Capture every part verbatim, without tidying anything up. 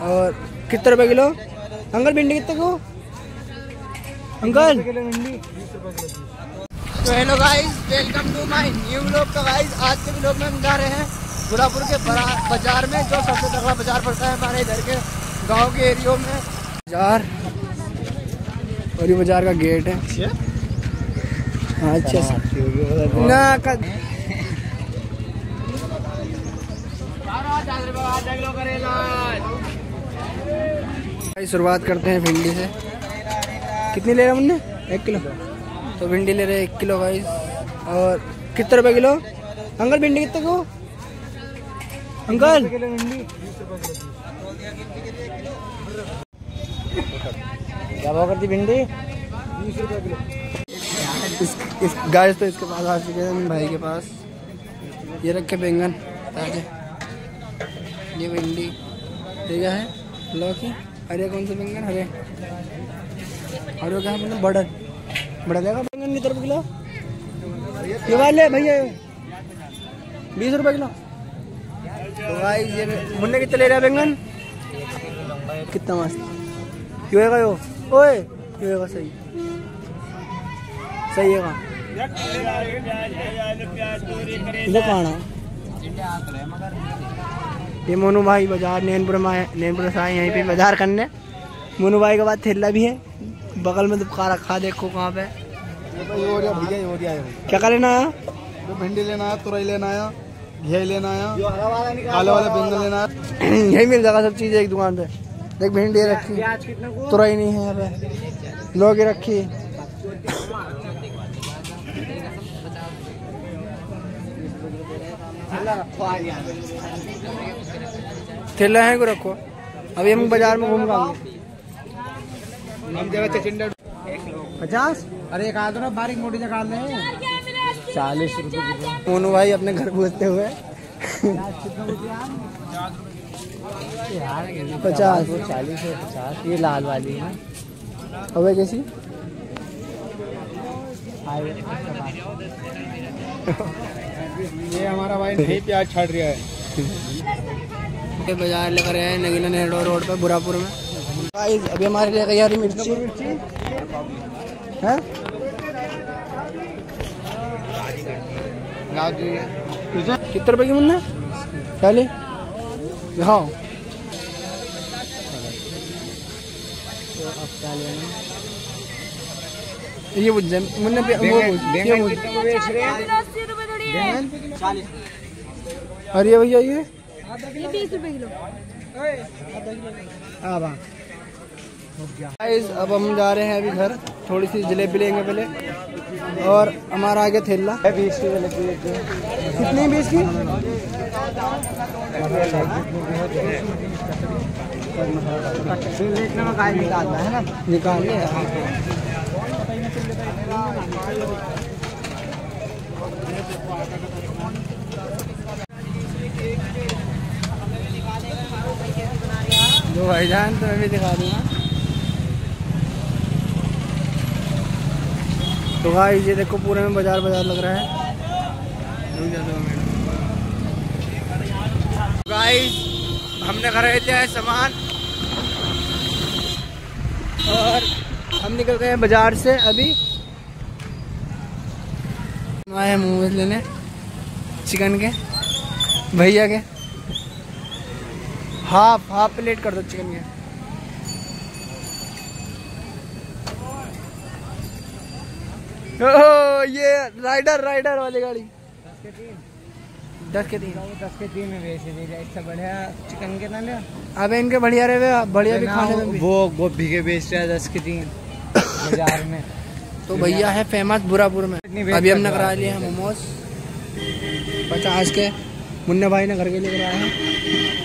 और कितने रुपए किलो अंकल भिंडी कितने को अंकल? तो hello guys, welcome to my new vlog. तो गाइस आज के व्लॉग में हम जा रहे हैं बुरापुर के बाजार में, जो सबसे तगड़ा बाजार पड़ता है हमारे इधर के गांव के एरियो में बाजार। और ये बाजार का गेट है। अच्छा ना कर शुरुआत करते हैं भिंडी से। कितनी ले रहे मुन्ने? एक किलो। तो भिंडी ले रहे हैं एक किलो गाइस। और कितने रुपए किलो अंकल भिंडी कितने को अंकल? क्या भाव करती भिंडी? बीस रुपए किलो। इस, इस गाइस तो इसके पास आ चुके हैं भाई के पास। ये रखे बैंगन ताजे, ये भिंडी ठीक है, लौकी, हरे कौन से बैंगन? हरे हरे क्या मतलब बड़ा बड़ा देगा बैंगन कितने रुपये किलो? ये वाले भैया बीस रुपए किलो। तो भाई ये मुन्ने कितने ले रहा है बैंगन? कितना मस्त क्यों है यो? ओए क्यों है? सही सही है कहाँ ये मोनू भाई बाजार नैनपुर में, नैनपुर से आए यहीं पे बाजार करने। मोनू भाई के बाद थैला भी है बगल में, दुकान रखा देखो कहाँ पे। क्या क्या लेना आया? तो भिंडी लेना है, तुरई लेना है, घी लेना है, आलू वाले बैंगन लेना है। यही मिल जाएगा सब चीज़ एक दुकान पे। देख भिंडी रखी, तुरई नहीं है यहाँ पे, लौकी रखी। थैला है को रखो। अभी हम बाजार में घूम पाएंगे। पचास? अरे एक आदमी ना बारीक मोटी जगह ले चालीस रुपए। मोनू भाई अपने घर पूछते हुए पचास चालीस है पचास। ये लाल वाली है अबे कैसी? ये हमारा भाई नहीं प्याज छाट रहा है। ये बाजार लेकर आए हैं नगीना नेहरू रोड पर बुरापुर में। गाइस अभी हमारे लिए तैयारी मिर्ची है। कितने रुपए की मुन्ना? पहले दिखाओ। तो अब क्या लेना? ये बुझ जाए मुन्ना वो ये बुझ चालीस। और ये भैया ये बीस रुपए किलो। गाइस अब हम जा रहे हैं अभी घर, थोड़ी सी जलेबी लेंगे पहले। और हमारा आगे थैला बीस की जलेबी। कितनी? बीस की। निकालना है ना, निकाल ले। दो भाईजान तो मैं भी दिखा दूंगा। तो भाई ये देखो पूरे में बाजार बाजार लग रहा है। गाइस हमने खरीदा है सामान और हम निकल गए हैं बाजार से। अभी आए मोमोज लेने चिकन के, भैया के। हाफ हाफ प्लेट कर दो चिकन के। ओह ये राइडर राइडर वाली गाड़ी दस के तीन दस के तीन दस के तीन में बेच देगा। इससे बढ़िया चिकन के ना ले। अबे इनके बढ़िया रहे, बढ़िया भी खाने में भी। वो गोभी के बेच रहा है दस के तीन बाजार में। तो भैया है फेमस बुरापुर में। अभी हमने करा लिए हैं मोमोज पचास के। मुन्ना भाई ने घर के लिए कराया है।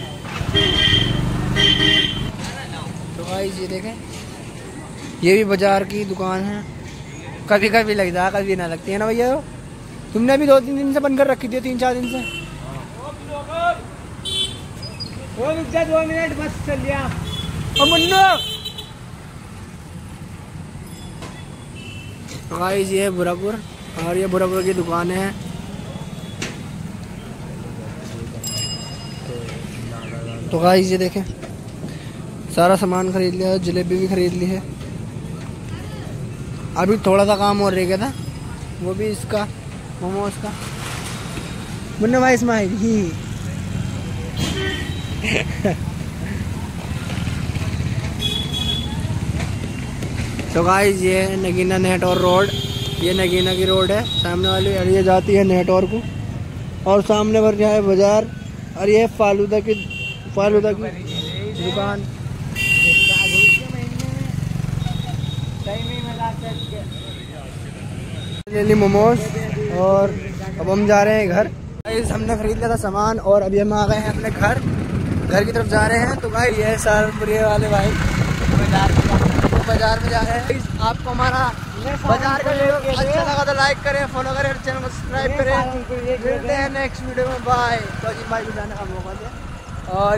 तो भाई ये देखें, ये भी बाजार की दुकान है। कभी कभी लगता है, कभी ना लगती है ना भैया। तुमने अभी दो तीन दिन से बंद कर रखी थी, तीन चार दिन से। दो मिनट बस चल लिया। मुन्ना गाइस ये है बुरापुर और ये बुरापुर की दुकानें हैं। तो गाइस ये देखें सारा सामान खरीद लिया, जलेबी भी खरीद ली है। अभी थोड़ा सा काम और रह गया था, वो भी इसका मोमोज का। मुन्ना भाई स्माइल ही तो गाइस ये है नगीना नेटवर्क रोड, ये नगीना की रोड है सामने वाली, और ये जाती है नेटवर्क को, और सामने पर क्या है बाजार, और ये फालूदा की फालूदा की दुकान। ले ली मोमोज, और अब हम जा रहे हैं घर। गाइस हमने खरीद लिया था सामान, और अभी हम आ गए हैं अपने घर घर की तरफ जा रहे हैं। तो गाइस ये है सहारनपुर वाले भाई बाजार में जा रहे हैं। आपको हमारा बाजार का वीडियो अच्छा लगा तो लाइक करें, फॉलो करें, चैनल को सब्सक्राइब करें। मिलते हैं नेक्स्ट वीडियो में, बाय। तो भाई को जाने का मौका दे। और